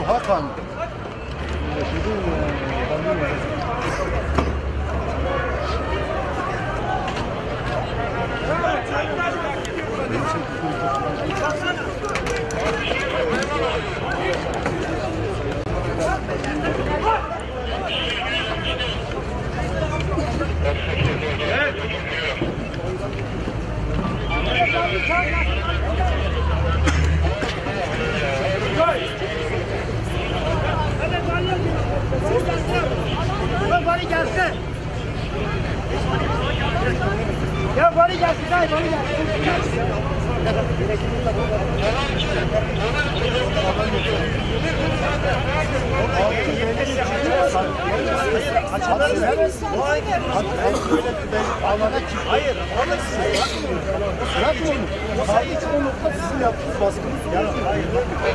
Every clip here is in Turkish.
Hakan. Bari gelsin. Ya bari gelsin, bari gelsin. Hayır, bırakın onu. Sadece o nokta sizin yaptığınız baskınız. Hayır,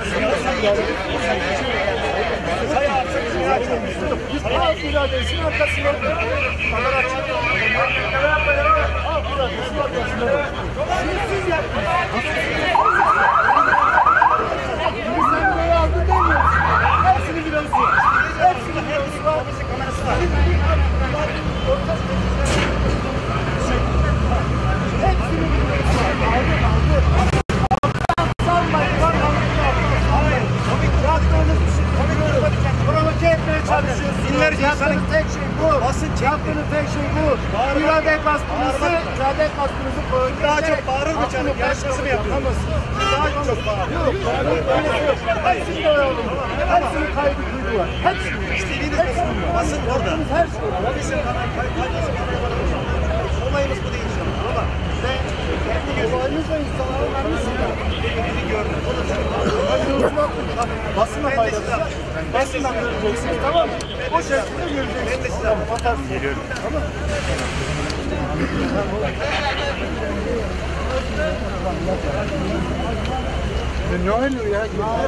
biz halk iradesinin arkasında kadar açık. Halk iradesinin arkasında. Siz yaptınız. Sen buraya aldın demiyorsun. Hepsini biliyorsun. Hepsini biliyorsun. Kamerası var. Hepsini biliyorsun. Aldım. Provoke etmeye çalışıyorsunuz. Binlerce Yaptığınız tek şey bu. Yaptığınız tek şey bu. İrade baskınızı provoke Daha çok bağırır mı canım? Yarışması mı yapıyorsunuz? Daha çok bağırır. Yok. Hepsini de oyalalım. Hepsini kaydı duydular. Hepsini. İstediğiniz basın orada. Her şey. Bizim kanal kaydası olayımız bu değil şu an. Ama Olayınızla insanların vermişsiniz. birbirini gördüm. O da çok Basına paylaşacağız. Basından göreceksiniz, tamam mı? O şekilde göreceksiniz. Ben de size atarsın. Geliyorum. Tamam. Ne oluyor ya?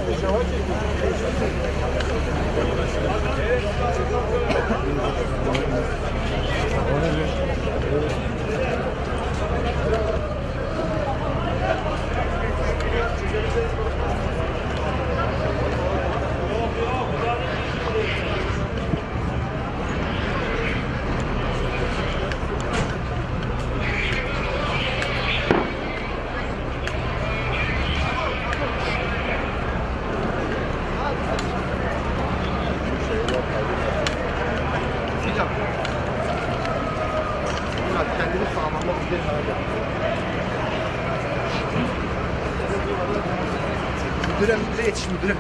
Kendini sağlamlamak üzere hareket. Müdüre yetiş müdüre.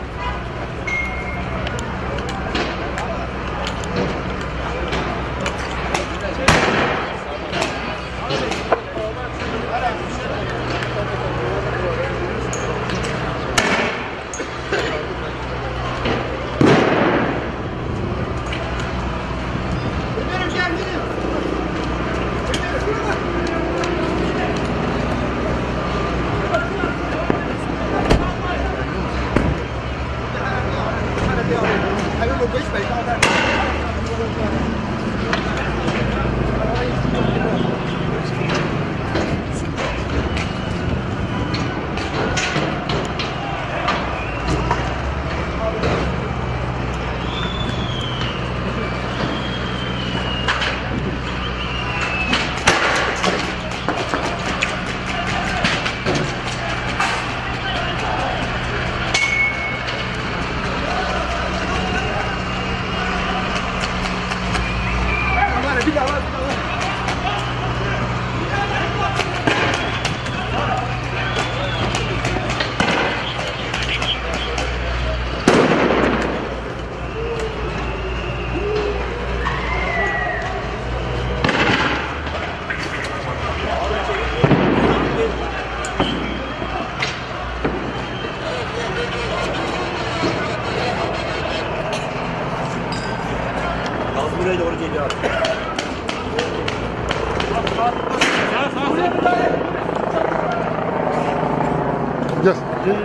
buraya doğru geliyor abi. Gel.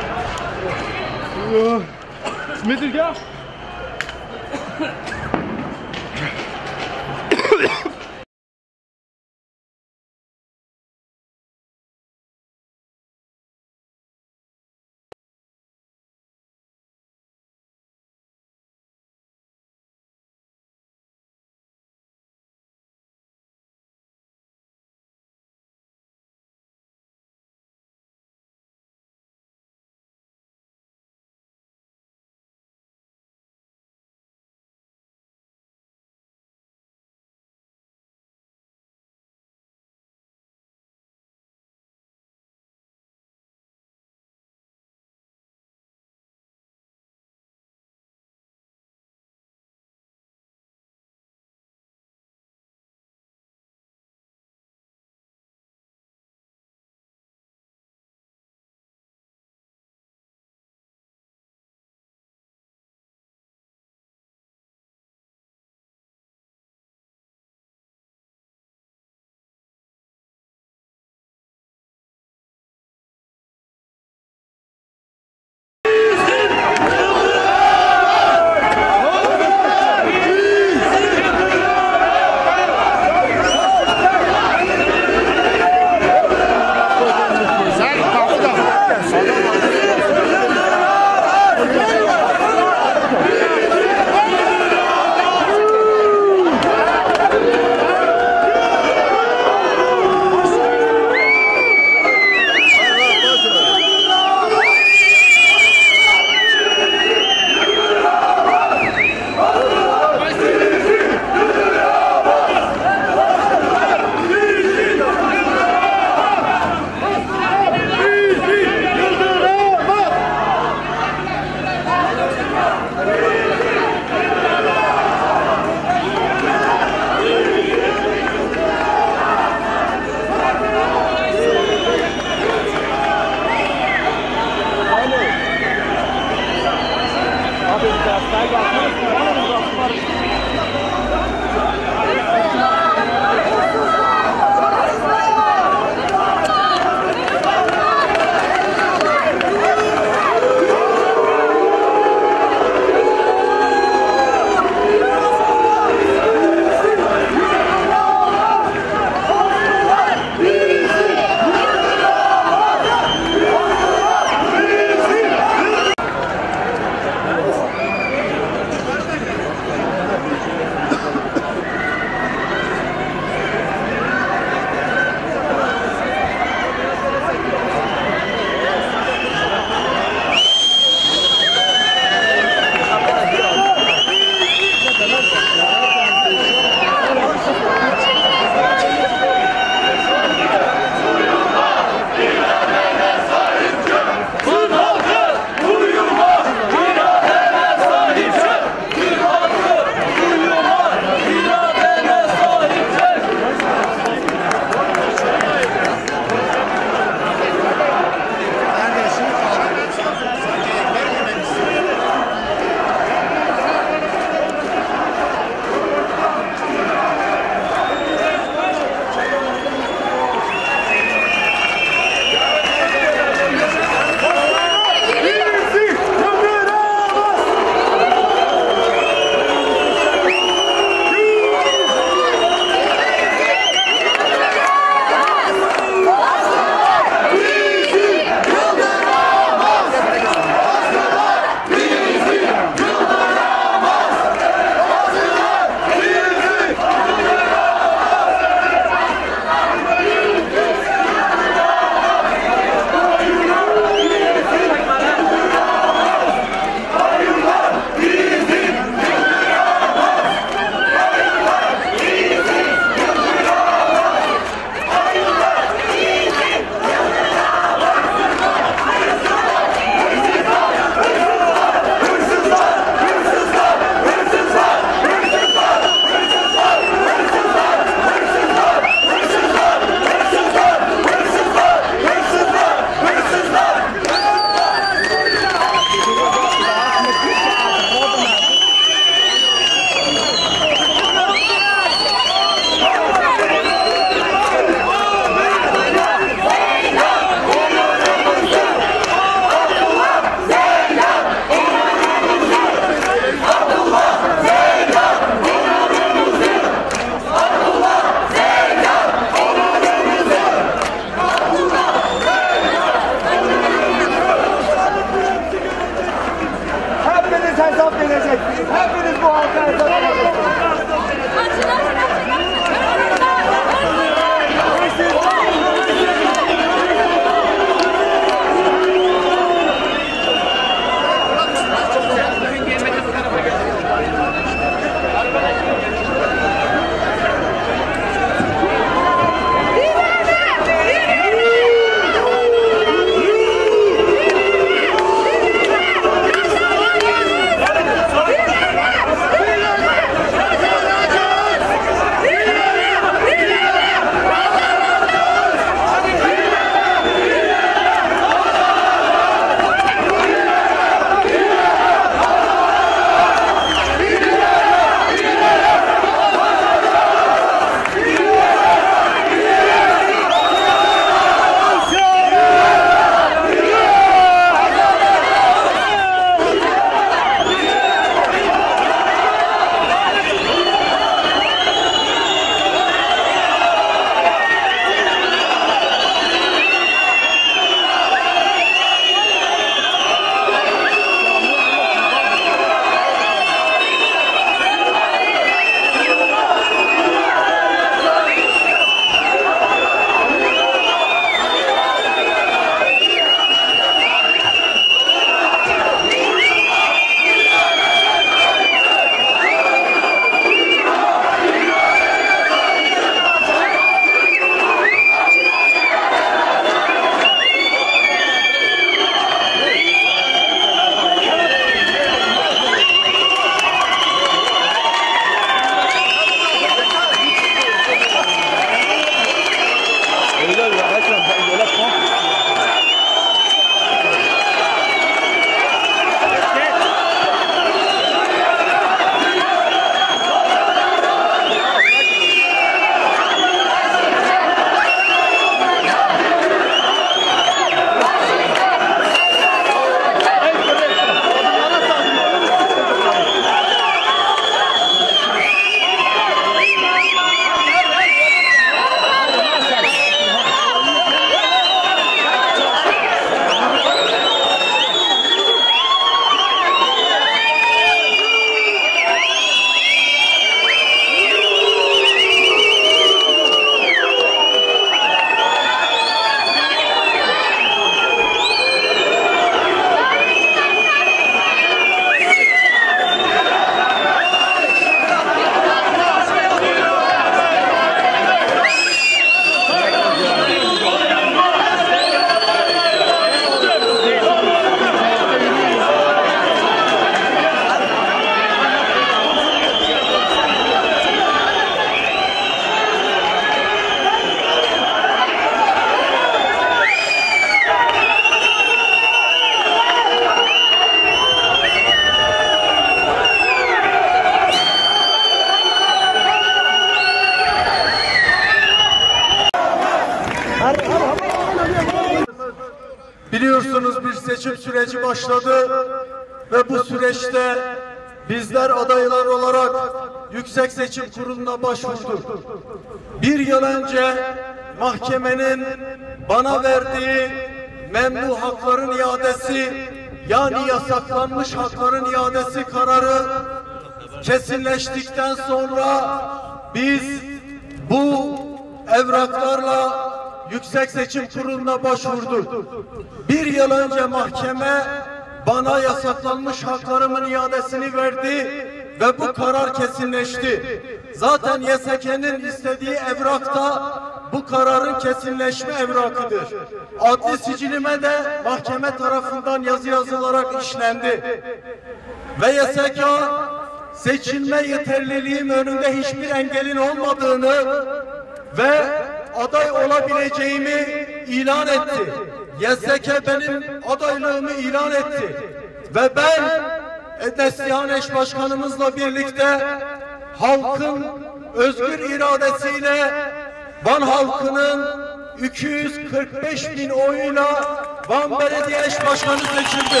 Biliyorsunuz bir seçim süreci başladı ve bu süreçte bizler adaylar olarak Yüksek Seçim Kurulu'na başvurduk. Bir yıl önce mahkemenin bana verdiği memnu hakların iadesi, yani yasaklanmış hakların iadesi kararı kesinleştikten sonra biz bu evraklarla Yüksek Seçim Kurulu'na başvurduk. Bir yıl önce mahkeme bana yasaklanmış haklarımın iadesini verdi ve bu karar kesinleşti. Zaten YSK'nin istediği evrak da bu kararın kesinleşme evrakıdır. Adli sicilime de mahkeme tarafından yazı yazılarak işlendi. Ve YSK seçilme yeterliliğim önünde hiçbir engelin olmadığını ve aday olabileceğimi ilan etti. YSK benim adaylığımı ilan etti. Ve ben Neslihan Eş Başkanımızla birlikte halkın özgür iradesiyle Van halkının 245.000 oyuyla Van Belediye Eş Başkanı seçildi.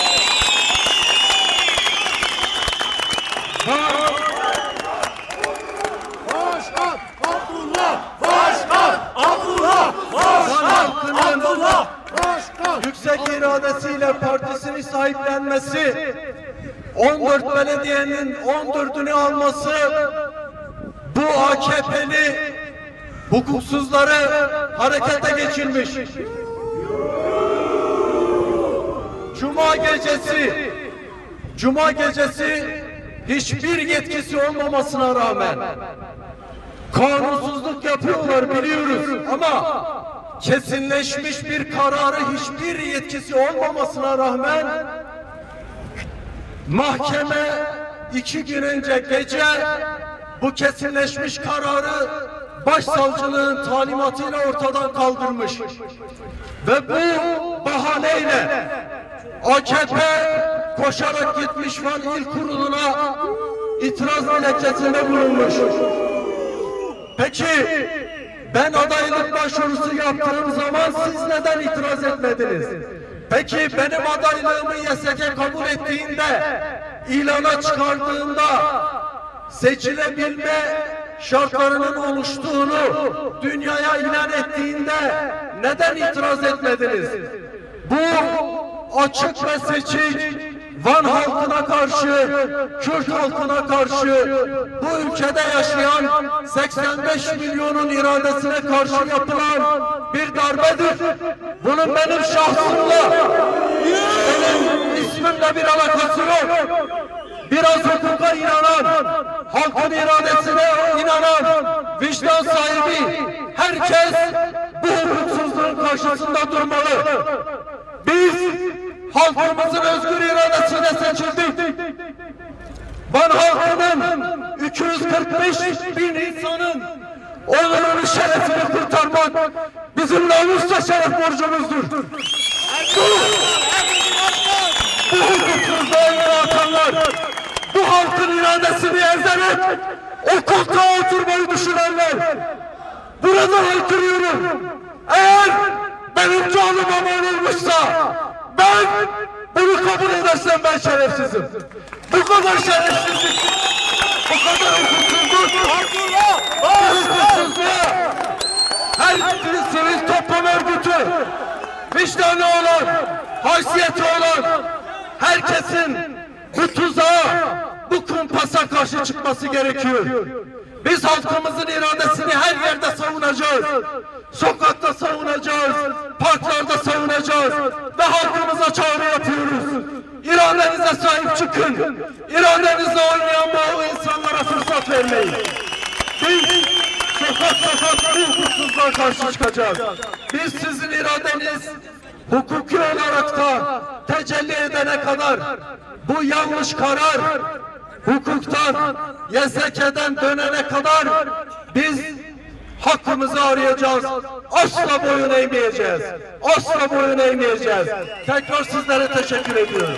Başkan Abdullah! Başkan Abdullah! Başkan Abdullah! Başkan! Yüksek iradesiyle partisini sahiplenmesi, 14 belediyenin 14'ünü alması, bu AKP'li hukuksuzları harekete geçirmiş. Cuma gecesi hiçbir yetkisi olmamasına rağmen kanunsuzluk yapıyorlar biliyoruz, ama kesinleşmiş bir kararı hiçbir yetkisi olmamasına rağmen mahkeme 2 gün önce gece bu kesinleşmiş kararı başsavcılığın talimatıyla ortadan kaldırmış. Ve bu bahaneyle AKP koşarak gitmiş Van İl Kurulu'na itiraz dilekçesinde bulunmuş. Peki ben adaylık başvurusu yaptığım zaman siz neden itiraz etmediniz? Peki benim adaylığımı YSK kabul ettiğinde, ilana çıkardığında, seçilebilme şartlarının oluştuğunu dünyaya ilan ettiğinde neden itiraz etmediniz? Bu açık ve seçik Van halkına karşı, Kürt halkına karşı, bu ülkede yaşayan 85 milyonun iradesine karşı yapılan bir darbedir. Bunun benim şahsımla, benim ismimle bir alakası yok. Biraz hukuka inanan, halkın iradesine inanan, vicdan sahibi herkes bu hukuksuzluğun karşısında durmalı. Biz halkımızın özgür iradesiyle seçildik. Van halkının 245.000 insanın onurunu, şerefini kurtarmak bizim namusla şeref borcumuzdur. Bu hukuksuzluğa imza atanlar, bu halkın iradesini ezerek o koltuğa oturmayı düşünenler, burada haykırıyorum. Eğer benim canım aman olmuşsa, ben bunu kabul edersem ben şerefsizim. Bu kadar şerefsizlik, bu kadar hukuksuzluk, hukuksuzluğa her sivil toplum örgütü, vicdanı olan, haysiyeti olan herkesin bu tuzağa, bu kumpasa karşı çıkması gerekiyor. Biz halkımızın iradesini her yerde savunacağız. Sokakta savunacağız, parklarda savunacağız ve halkımıza çağrı yapıyoruz. İradenize sahip çıkın. İradenizle oynayan bu insanlara fırsat vermeyin. Biz sokak bu hukuksuzluğa karşı çıkacağız. Biz sizin iradeniz hukuki olarak da tecelli edene kadar bu yanlış karar hukuktan, YSK'den dönene kadar biz hakkımızı arayacağız. Asla boyun eğmeyeceğiz. Asla boyun eğmeyeceğiz. Tekrar sizlere teşekkür ediyorum.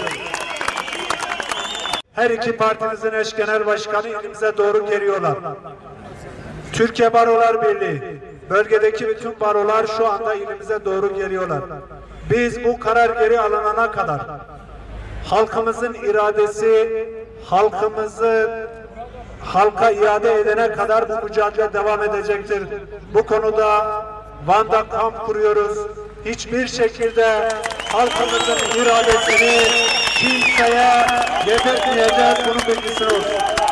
Her iki partimizin eş genel başkanı ilimize doğru geliyorlar. Türkiye Barolar Birliği, bölgedeki bütün barolar şu anda ilimize doğru geliyorlar. Biz bu karar geri alınana kadar halkımızın iradesi, halka iade edene kadar bu mücadele devam edecektir. Bu konuda Van'da kamp kuruyoruz. Hiçbir şekilde halkımızın iradesini kimseye yedirtmeyeceğiz. Bunun bilgisini olsun.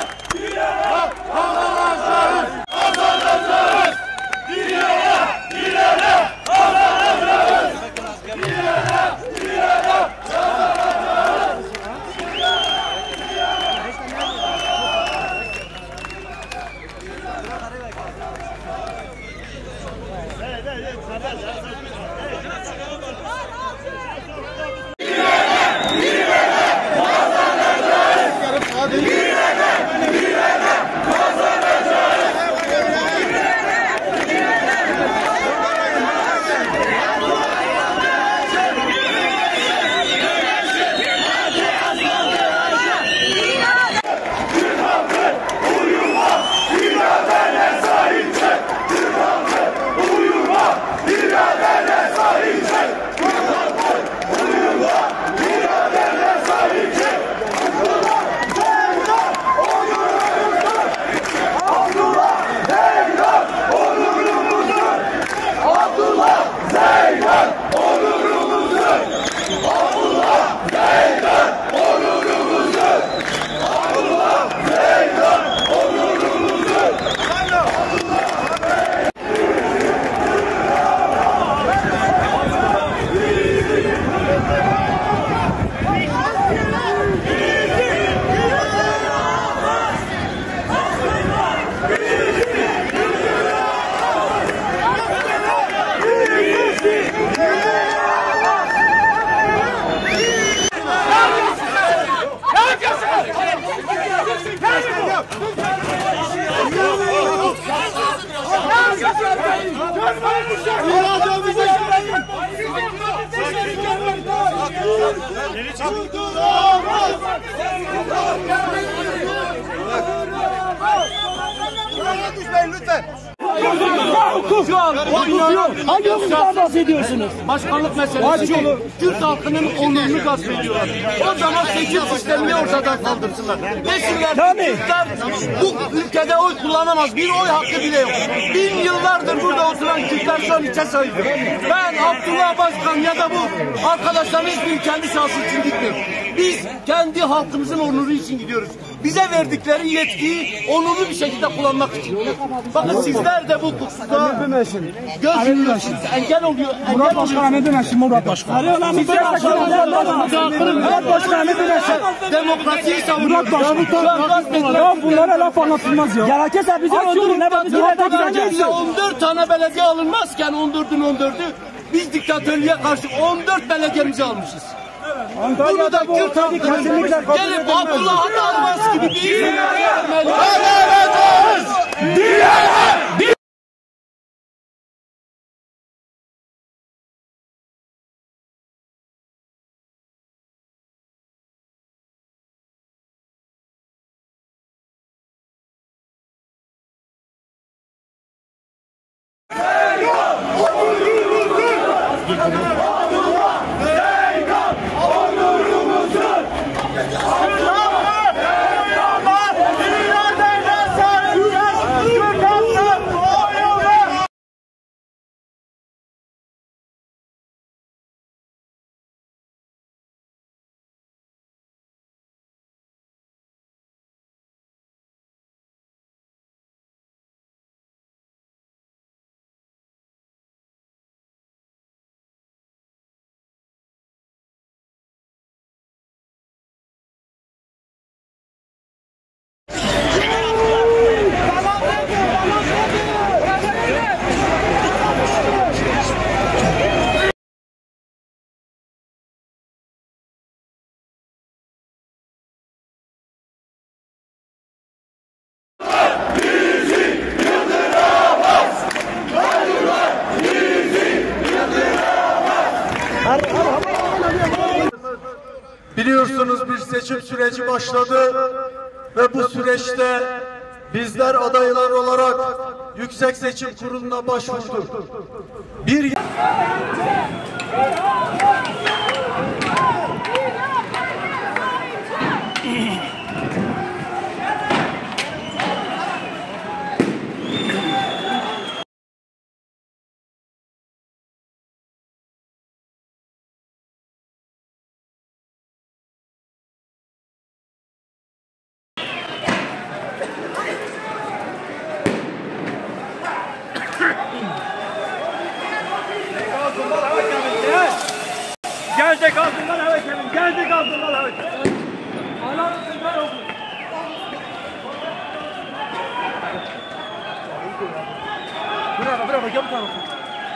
Lütfen. Hangi hukuktan bahsediyorsunuz? Başkanlık meselesi şu, Kürt halkının onurunu gasp ediyorlar. O zaman seçim sistemini ortadan kaldırsınlar. Desinler Kürtler bu ülkede oy kullanamaz. Bir oy hakkı bile yok. 1000 yıllardır burada oturan Kürtler şu an içe sayılır. Ben Abdullah Başkan ya da bu arkadaşların hiçbir kendi şahsı için gitmiyor. Biz kendi halkımızın onuru için gidiyoruz. Bize verdikleri yetkiyi onurlu bir şekilde kullanmak için. Bakın sizler de bu hukuka göz yumuyorsunuz. Engel oluyor. Murat Başkan ne demek Murat Başkan? Murat Başkan ne demek? Demokrasiyi savunuyor. Ya bunlara laf anlatılmaz ya. Gerekirse bizi öldürün. Biz yine gideceğiz. 14 tane belediye alınmazken 14'ü biz diktatörlüğe karşı 14 belediyemizi almışız. Bunu da Kürt halkının gelip Abdullah Atalmaz gibi bir isim vermeli. Biliyorsunuz bir seçim süreci başladı ve bu süreçte bizler adaylar olarak Yüksek Seçim Kurulu'na başvurduk. Gelecek altından evet Kevin. Gelecek altından evet. Bravo bravo gel bu tarafa.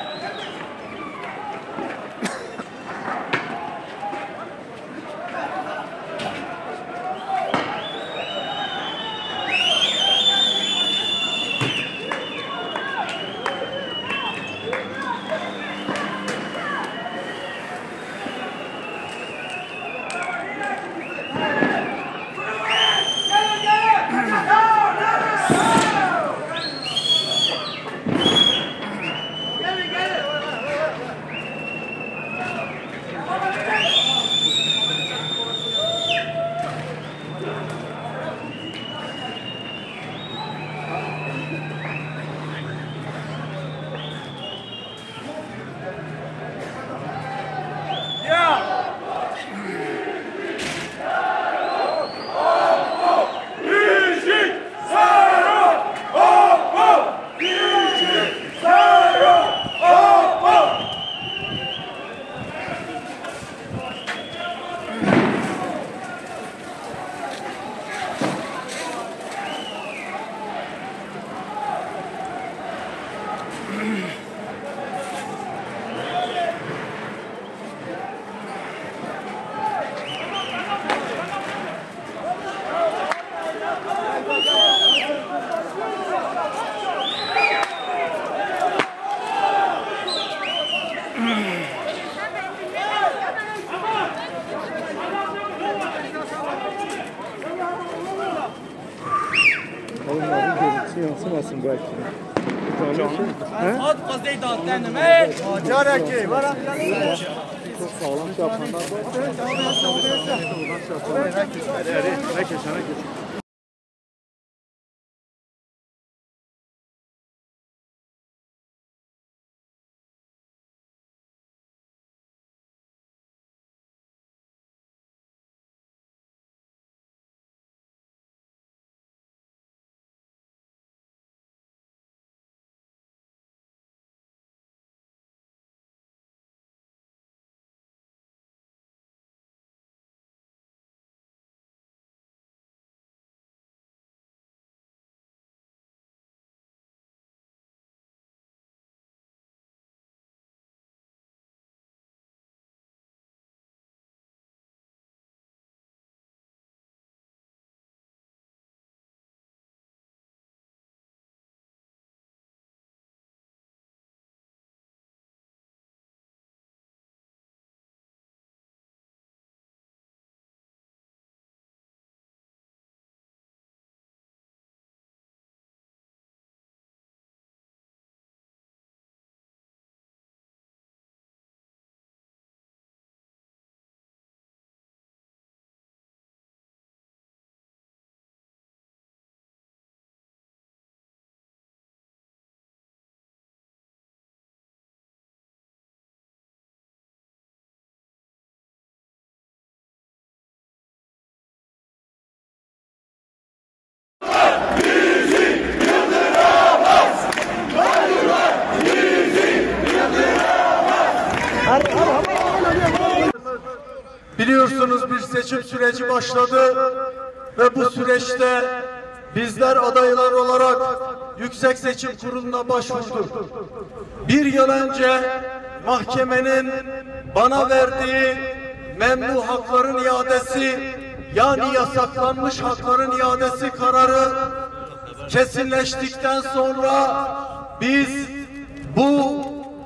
Yansımasın belki. Saat fazlayı dağıttı anneme. Caraki var. Çok sağlam yapanlar var. Biliyorsunuz bir seçim süreci başladı ve bu süreçte bizler adaylar olarak Yüksek Seçim Kurulu'na başvurduk. Bir yıl önce mahkemenin bana verdiği memnu hakların iadesi, yani yasaklanmış hakların iadesi kararı kesinleştikten sonra biz bu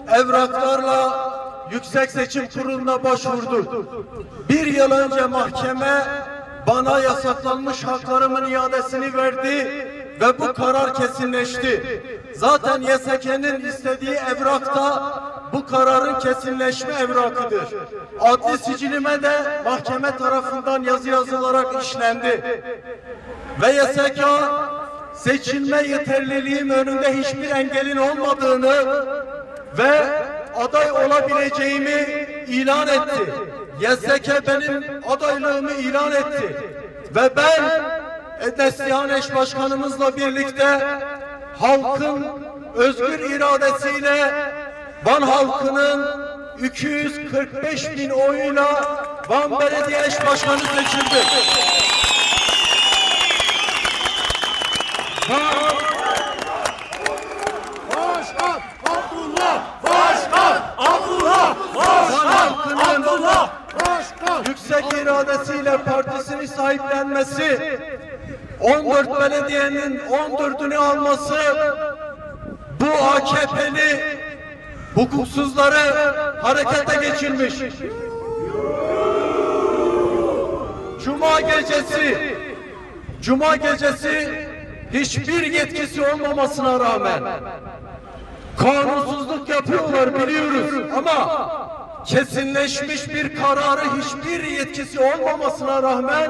evraklarla Yüksek Seçim Kurulu'na başvurduk. Bir yıl önce mahkeme bana yasaklanmış haklarımın iadesini verdi ve bu karar kesinleşti. Zaten YSK'nin istediği evrakta bu kararın kesinleşme evrakıdır. Adli sicilime de mahkeme tarafından yazı yazılarak işlendi. Ve YSK seçilme yeterliliğim önünde hiçbir engelin olmadığını ve aday olabileceğimi ilan etti. YSK benim adaylığımı ilan etti. Ve ben Neslihan Eş Başkanımızla birlikte halkın özgür iradesiyle Van halkının 245.000 oyuyla Van Belediye Eş Başkanı seçildi. Başkan Abdullah! Başkan Abdullah! Van halkının Abdullah! Başkan! yüksek iradesiyle partisini sahiplenmesi, 14 belediyenin 14'ünü alması, bu AKP'li hukuksuzları harekete geçirmiş. Cuma gecesi hiçbir yetkisi olmamasına rağmen kanunsuzluk yapıyorlar biliyoruz ama kesinleşmiş bir kararı hiçbir yetkisi olmamasına rağmen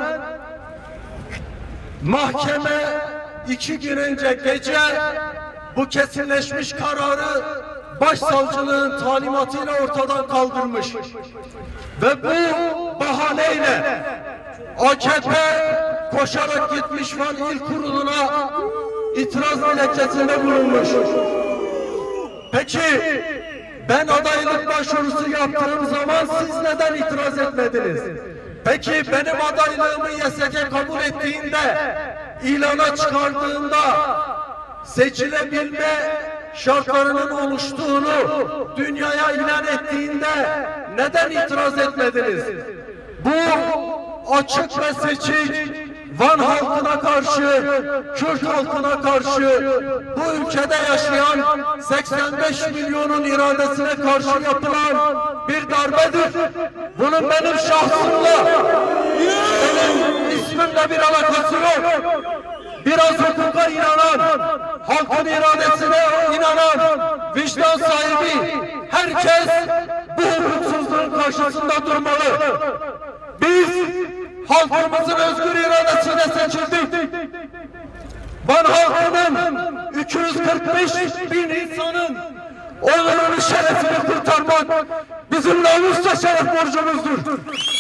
mahkeme 2 gün önce gece bu kesinleşmiş kararı başsavcılığın talimatıyla ortadan kaldırmış. Ve bu bahaneyle AKP koşarak gitmiş Van İl Kurulu'na itiraz dilekçesinde bulunmuş. Peki ben adaylık başvurusu yaptığım zaman siz neden itiraz etmediniz? Peki benim adaylığımı YSK kabul ettiğinde, ilana çıkardığında seçilebilme şartlarının oluştuğunu dünyaya ilan ettiğinde neden itiraz etmediniz? Bu açık ve seçik Van halkına karşı, Kürt halkına karşı, bu ülkede yaşayan 85 milyonun iradesine karşı yapılan bir darbedir. Bunun benim şahsımla, benim ismimle bir alakası yok. Biraz hukuka inanan, halkın iradesine inanan, vicdan sahibi herkes bu hukuksuzluğun karşısında durmalı. Biz halkımızın özgür iradesiyle seçildik. Van halkının 245.000 insanın onurunu, şerefini kurtarmak bizim namusla şeref borcumuzdur.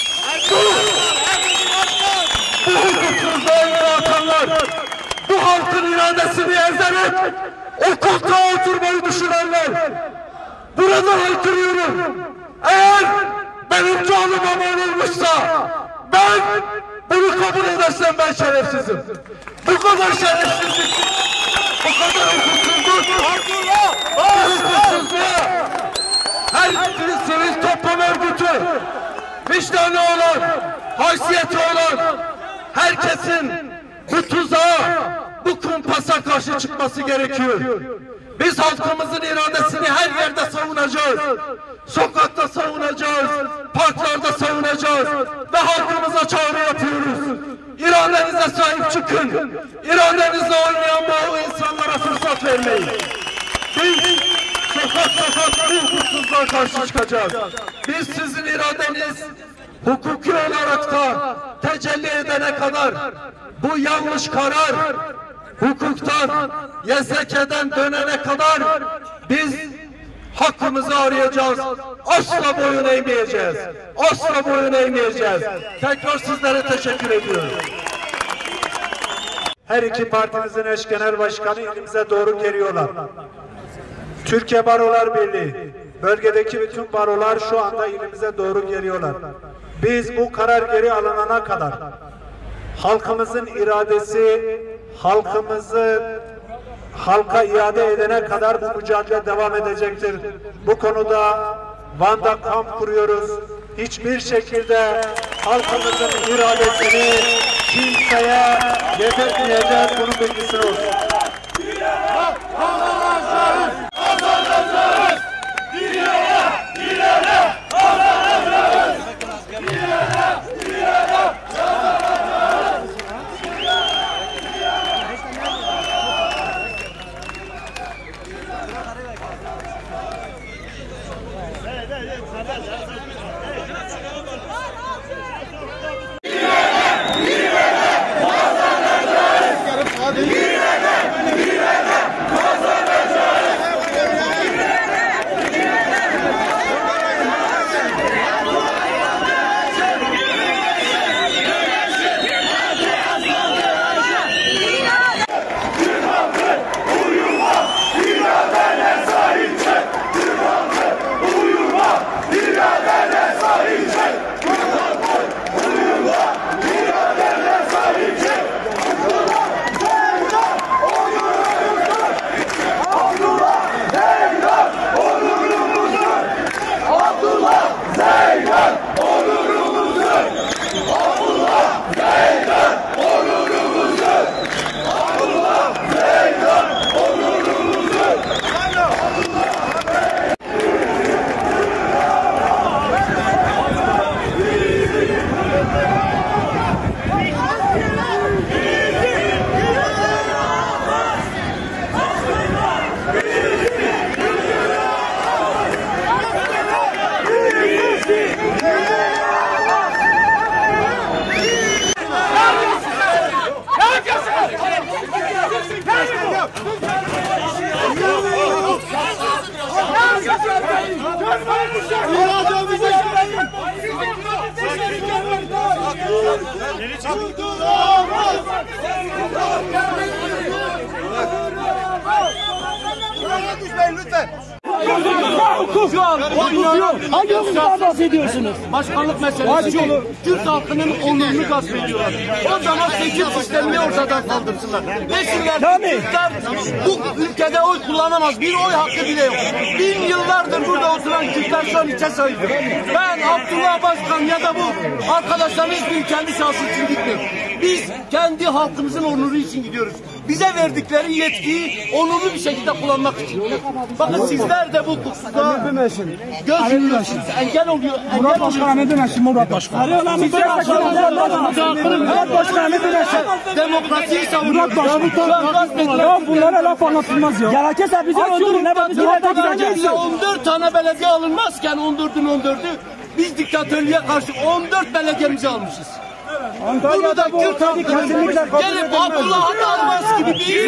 Bu hukuksuzluğa imza atanlar, bu halkın iradesini ezerek o koltuğa oturmayı düşünenler, burada haykırıyorum. Eğer benim canım aman olmuşsa, ben bunu kabul edersem ben şerefsizim. Bu kadar şerefsizlik, bu kadar hukuksuzluk, hukuksuzluğa her sivil toplum örgütü, vicdanı olan, haysiyeti olan herkesin bu tuzağa, bu kumpasa karşı çıkması gerekiyor. Biz halkımızın iradesini her yerde savunacağız. Sokakta savunacağız, parklarda savunacağız ve halkımıza çağrı yapıyoruz. İradenize sahip çıkın. İradenizle oynayan bu insanlara fırsat vermeyin. Biz sokak bu hukuksuzluğa karşı çıkacağız. Biz sizin iradeniz hukuki olarak da tecelli edene kadar bu yanlış karar hukuktan, YSK'den dönene kadar biz hakkımızı arayacağız. Asla boyun eğmeyeceğiz. Asla boyun eğmeyeceğiz. Tekrar sizlere teşekkür ediyorum. Her iki partimizin eş genel başkanı ilimize doğru geliyorlar. Türkiye Barolar Birliği, bölgedeki bütün barolar şu anda ilimize doğru geliyorlar. Biz bu karar geri alınana kadar halkımızın iradesi, halka iade edene kadar bu mücadele devam edecektir. Bu konuda Van'da kamp kuruyoruz. Hiçbir şekilde halkımızın iradesini kimseye yedirmeyeceğiz. Bunun bilgisini olsun. Lütfen. Şu an oynanan hangi hukuktan bahsediyorsunuz? Başkanlık meselesi yok. Türk halkının onurunu gasp ediyorlar. O zaman seçim sistemini ortadan kaldırsınlar. Desinler Türkler bu ülkede oy kullanamaz. Bir oy hakkı bile yok. 1000 yıllardır burada oturan Türkler şu an içe sayılır. Ben Abdullah Başkan ya da bu arkadaşların hiçbir kendi şahsı için gitmiyor. Biz kendi halkımızın onuru için gidiyoruz. Bize verdikleri yetkiyi onurlu bir şekilde kullanmak için. Bakın sizler de bu hukuksuzluğa göz yumuyorsunuz. Engel oluyor. Murat Başkan ne demek şimdi Murat Başkan? Murat Başkan ne demek? Demokrasiyi savunuyor. Murat Başkan. Ya bunlara laf anlatılmaz ya. Gerekirse bizi öldürün. Ne 14 tane belediye alınmazken 14'ü biz diktatörlüğe karşı 14 belediyemizi almışız. Bunu da Kürt halkının gelip Abdullah'ın almaz gibi bir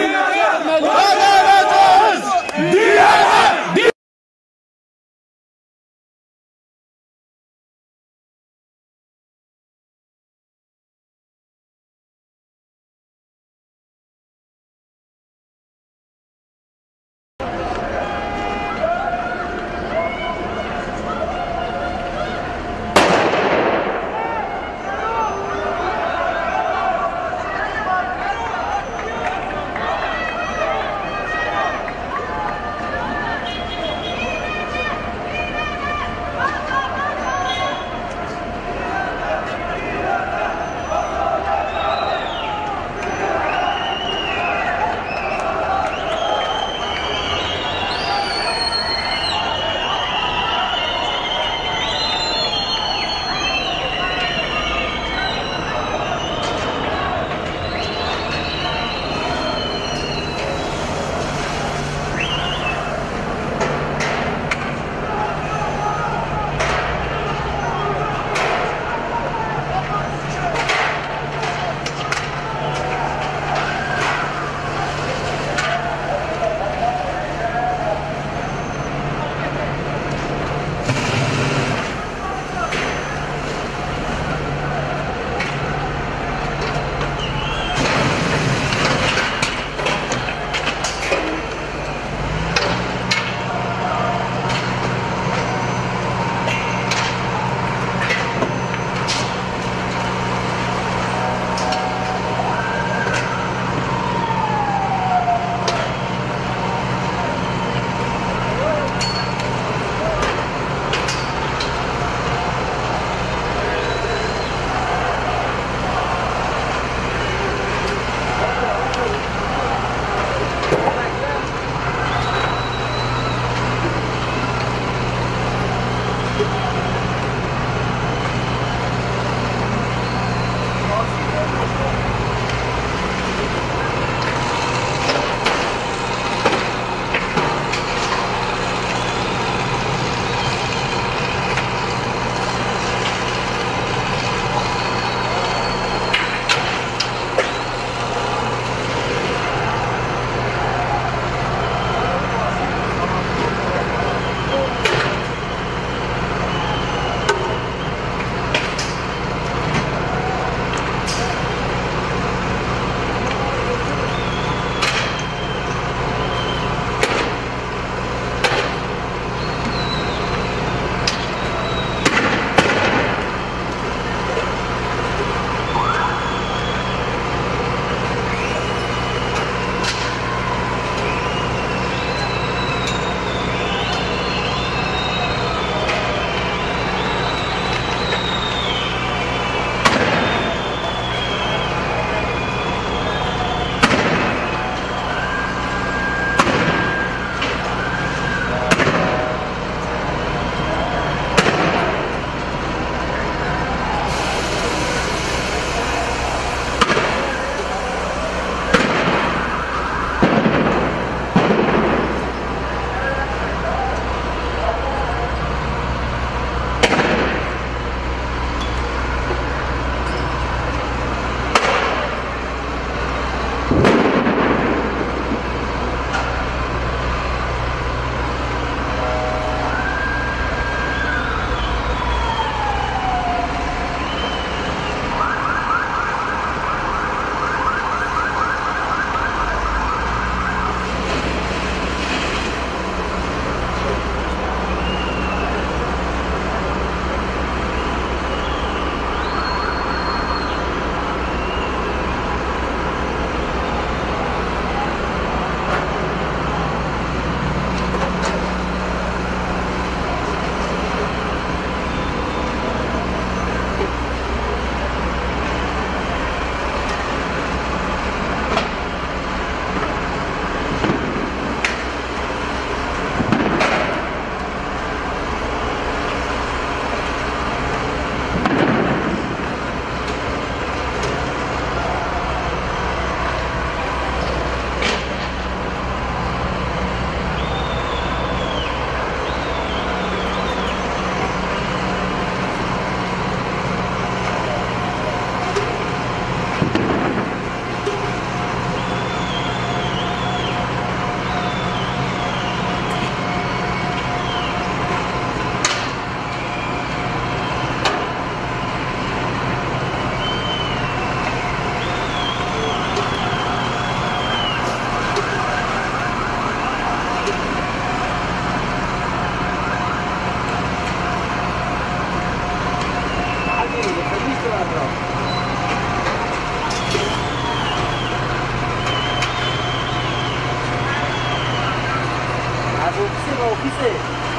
ofise va ofise.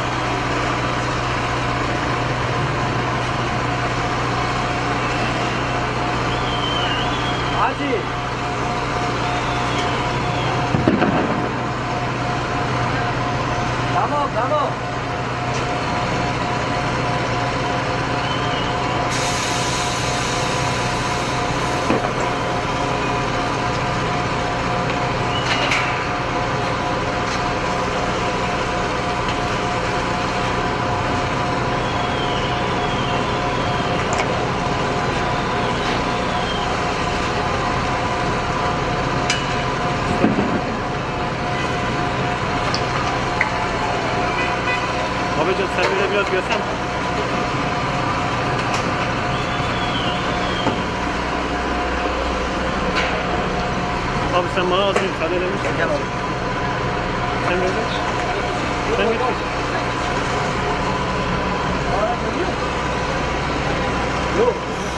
Hadi. Tamam, tamam. Babacığım sen böyle biraz görsen. Abi sen bana az bir müsaade edemişsin. Gel abi. Sen böyle. Sen git. Yok.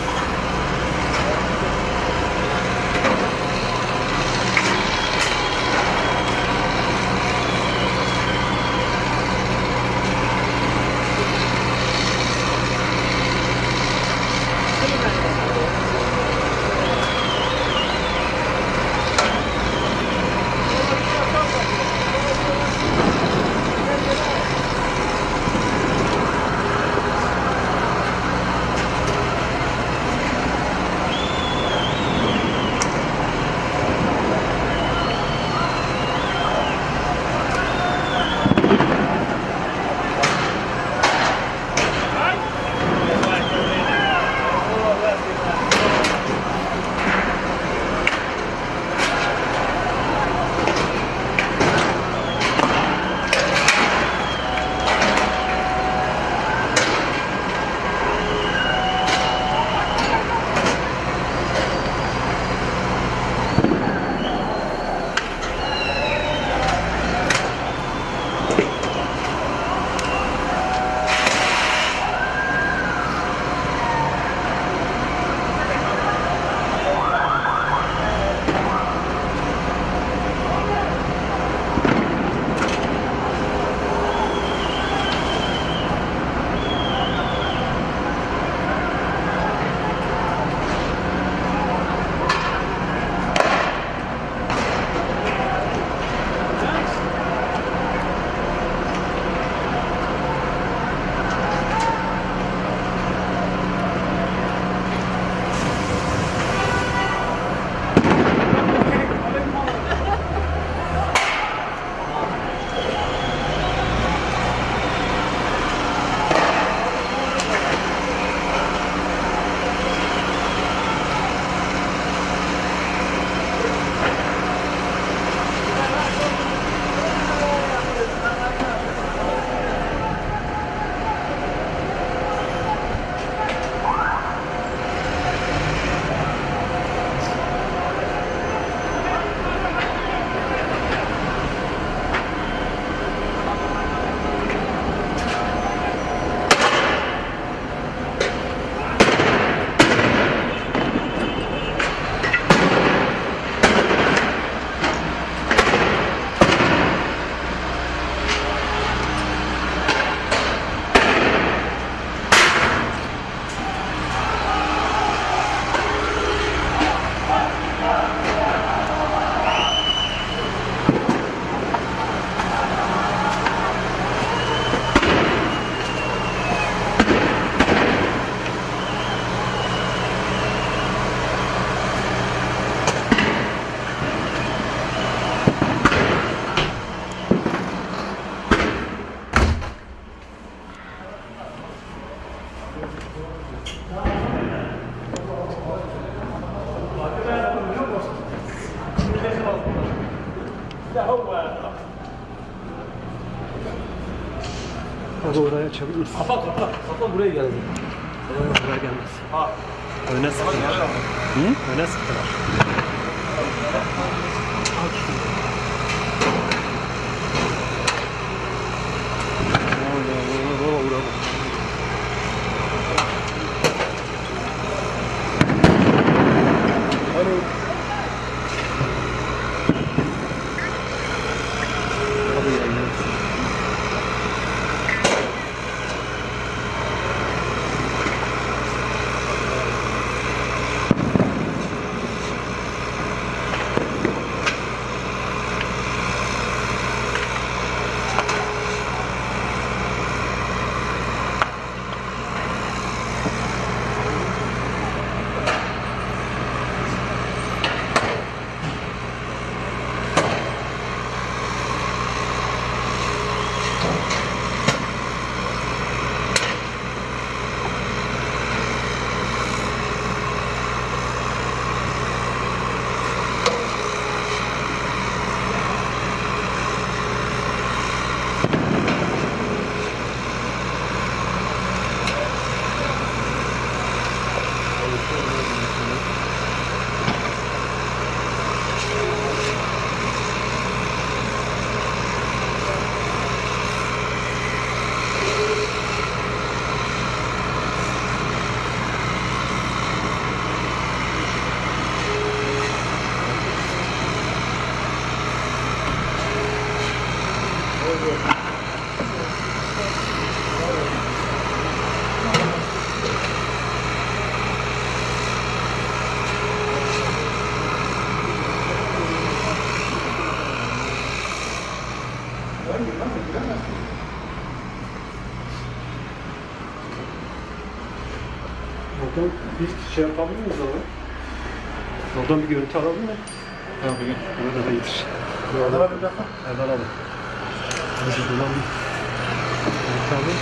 Abi oraya çabuk mısın? Kafa buraya geldi. Buraya gelmez. Öne sıktılar. Hı? Öne sıktılar. Abi yayınlarsın. Buradan bir şey yapabilir miyiz abi? Oradan bir görüntü alalım mı? Tabii. Burada da iyidir. Erdal abi bir dakika. Erdal abi. Hadi buradan bir görüntü alalım.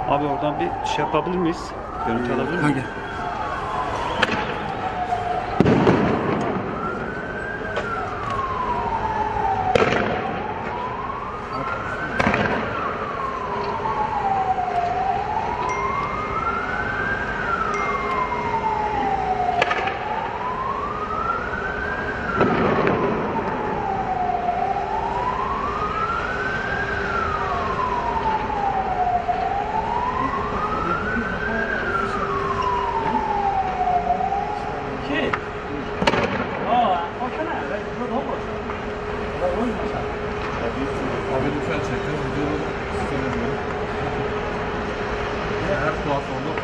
Abi oradan bir şey yapabilir miyiz? Görüntü alabilir miyiz? Hangi? Abi lütfen çekin. Videoyu istemiyorum. Her platformda